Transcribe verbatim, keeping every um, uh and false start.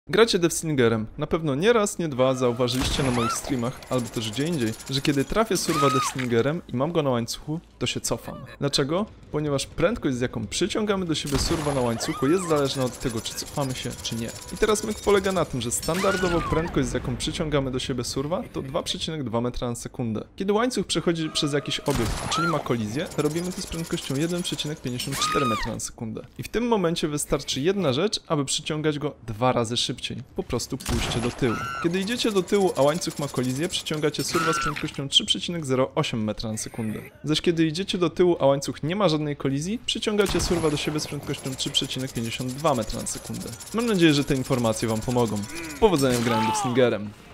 Gracie Deathslingerem. Na pewno nie raz, nie dwa zauważyliście na moich streamach, albo też gdzie indziej, że kiedy trafię surwa Deathslingerem i mam go na łańcuchu, to się cofam. Dlaczego? Ponieważ prędkość, z jaką przyciągamy do siebie surwa na łańcuchu, jest zależna od tego, czy cofamy się, czy nie. I teraz myk polega na tym, że standardowo prędkość, z jaką przyciągamy do siebie surwa, to dwa przecinek dwa metra na sekundę. Kiedy łańcuch przechodzi przez jakiś obiekt, czyli ma kolizję, robimy to z prędkością jeden przecinek pięćdziesiąt cztery metra na sekundę. I w tym momencie wystarczy jedna rzecz, aby przyciągać go dwa razy szybciej. Po prostu pójście do tyłu. Kiedy idziecie do tyłu, a łańcuch ma kolizję, przyciągacie surwa z prędkością trzy przecinek zero osiem metra na sekundę. Zaś kiedy idziecie do tyłu, a łańcuch nie ma żadnej kolizji, przyciągacie surwa do siebie z prędkością trzy przecinek pięćdziesiąt dwa metra na sekundę. Mam nadzieję, że te informacje wam pomogą. Powodzenia w graniu Deathslingerem.